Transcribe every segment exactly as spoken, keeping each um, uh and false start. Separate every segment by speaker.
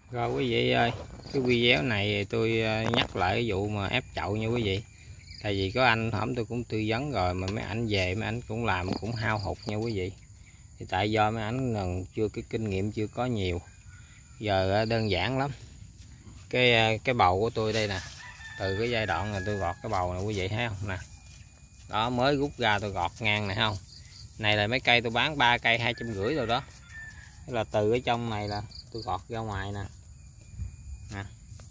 Speaker 1: Rồi quý vị ơi, cái video này tôi nhắc lại cái vụ mà ép chậu nha quý vị. Tại vì có anh hổm tôi cũng tư vấn rồi mà mấy anh về mấy anh cũng làm cũng hao hụt nha quý vị. Thì tại do mấy anh chưa cái kinh nghiệm chưa có nhiều. Giờ đơn giản lắm. Cái cái bầu của tôi đây nè. Từ cái giai đoạn là tôi gọt cái bầu này quý vị thấy không nè. Đó mới rút ra tôi gọt ngang này không. Này là mấy cây tôi bán ba cây hai trăm rưỡi rồi đó. Thế là từ cái trong này là tôi gọt ra ngoài nè. Nè.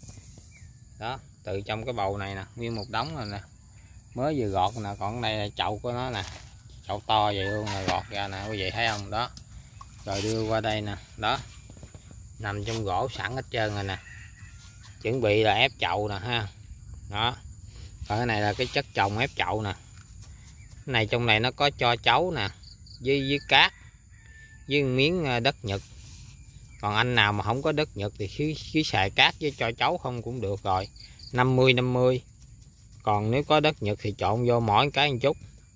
Speaker 1: Đó, từ trong cái bầu này nè, nguyên một đống rồi nè. Mới vừa gọt nè, còn đây là chậu của nó nè. Chậu to vậy luôn là gọt ra nè, quý vị thấy không? Đó. Rồi đưa qua đây nè, đó. Nằm trong gỗ sẵn hết trơn rồi nè. Chuẩn bị là ép chậu nè ha. Đó. Còn cái này là cái chất trồng ép chậu nè. Cái này trong này nó có cho chấu nè, với với cát, với miếng đất Nhật. Còn anh nào mà không có đất Nhật thì cứ, cứ xài cát với cho chấu không cũng được rồi. năm mươi năm mươi. Còn nếu có đất Nhật thì trộn vô mỗi cái một chút.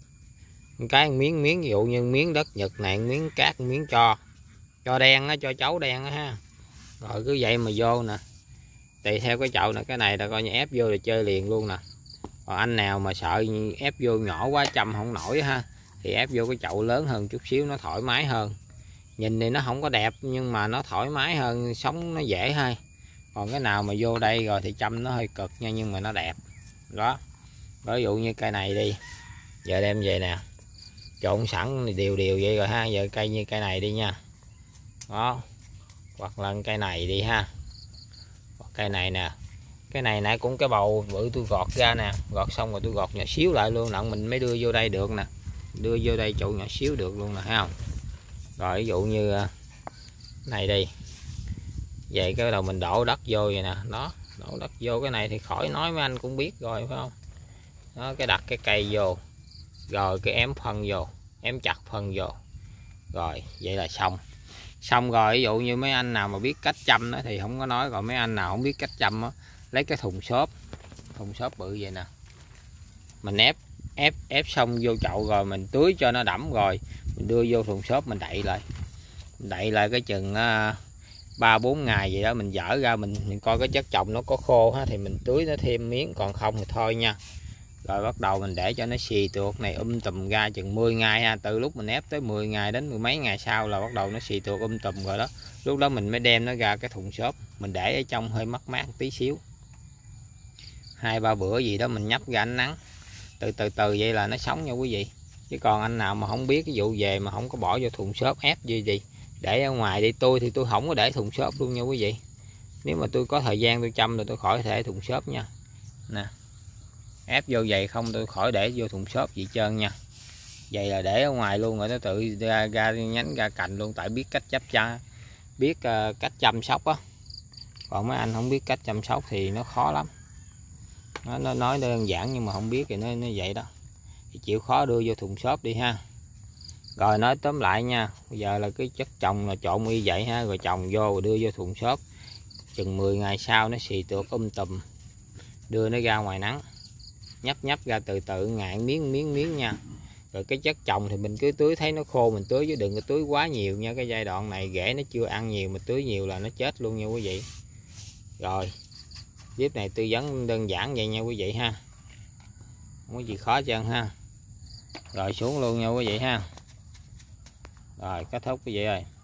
Speaker 1: Một cái một miếng miếng, ví dụ như miếng đất Nhật này, miếng cát, miếng cho. Cho đen á, cho chấu đen á ha. Rồi cứ vậy mà vô nè. Tùy theo cái chậu nè, cái này là coi như ép vô là chơi liền luôn nè. Còn anh nào mà sợ ép vô nhỏ quá chăm không nổi ha, thì ép vô cái chậu lớn hơn chút xíu nó thoải mái hơn. Nhìn thì nó không có đẹp nhưng mà nó thoải mái hơn, sống nó dễ hơn. Còn cái nào mà vô đây rồi thì chăm nó hơi cực nha, nhưng mà nó đẹp. Đó. Ví dụ như cây này đi. Giờ đem về nè. Trộn sẵn đều đều vậy rồi ha. Giờ cây như cây này đi nha. Đó. Hoặc là cây này đi ha. Hoặc cây này nè. Cái này nãy cũng cái bầu bự tôi gọt ra nè. Gọt xong rồi tôi gọt nhỏ xíu lại luôn nè. Mình mới đưa vô đây được nè. Đưa vô đây chậu nhỏ xíu được luôn nè, thấy không? Rồi ví dụ như này đi. Vậy cái đầu mình đổ đất vô vậy nè. Đó. Đổ đất vô cái này thì khỏi nói mấy anh cũng biết rồi phải không? Đó, cái đặt cái cây vô. Rồi cái ém phân vô. Ém chặt phân vô. Rồi vậy là xong. Xong rồi ví dụ như mấy anh nào mà biết cách chăm đó thì không có nói. Rồi mấy anh nào không biết cách chăm đó, lấy cái thùng xốp. Thùng xốp bự vậy nè. Mình ép ép ép xong vô chậu rồi mình tưới cho nó đẫm rồi. Mình đưa vô thùng xốp mình đậy lại. Mình đậy lại cái chừng ba bốn ngày vậy đó, mình dở ra mình, mình coi cái chất trồng nó có khô ha thì mình tưới nó thêm miếng, còn không thì thôi nha. Rồi bắt đầu mình để cho nó xì tuột này um tùm ra chừng mười ngày ha, từ lúc mình ép tới mười ngày đến mười mấy ngày sau là bắt đầu nó xì tuột um tùm rồi đó. Lúc đó mình mới đem nó ra cái thùng xốp, mình để ở trong hơi mát mát tí xíu. Hai ba bữa gì đó mình nhấp ra ánh nắng. Từ từ từ vậy là nó sống nha quý vị. Chứ còn anh nào mà không biết cái vụ về mà không có bỏ vô thùng xốp ép gì gì để ở ngoài đi, tôi thì tôi không có để thùng xốp luôn nha quý vị. Nếu mà tôi có thời gian tôi chăm rồi tôi khỏi thể thùng xốp nha. Nè. Ép vô vậy không tôi khỏi để vô thùng xốp gì trơn nha. Vậy là để ở ngoài luôn rồi nó tự ra, ra nhánh ra cành luôn, tại biết cách chấp cha, biết uh, cách chăm sóc á. Còn mấy anh không biết cách chăm sóc thì nó khó lắm. Nó, nó nói đơn giản nhưng mà không biết thì nó, nó vậy đó. Thì chịu khó đưa vô thùng xốp đi ha. Rồi nói tóm lại nha, bây giờ là cái chất trồng là trộn y vậy ha, rồi trồng vô rồi đưa vô thùng xốp. Chừng mười ngày sau nó xì tuột um tùm. Đưa nó ra ngoài nắng. Nhấp nhấp ra từ từ ngại miếng miếng miếng nha. Rồi cái chất trồng thì mình cứ tưới thấy nó khô mình tưới, chứ đừng có tưới quá nhiều nha. Cái giai đoạn này rễ nó chưa ăn nhiều mà tưới nhiều là nó chết luôn nha quý vị. Rồi. Clip này tư vấn đơn giản vậy nha quý vị ha. Không có gì khó trơn ha. Rồi xuống luôn nha quý vị ha. Rồi kết thúc quý vị ơi.